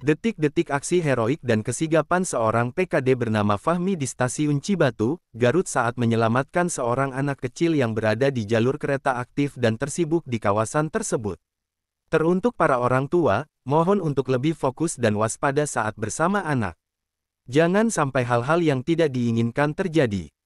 Detik-detik aksi heroik dan kesigapan seorang PKD bernama Fahmi di stasiun Cibatu, Garut saat menyelamatkan seorang anak kecil yang berada di jalur kereta aktif dan tersibuk di kawasan tersebut. Teruntuk para orang tua, mohon untuk lebih fokus dan waspada saat bersama anak. Jangan sampai hal-hal yang tidak diinginkan terjadi.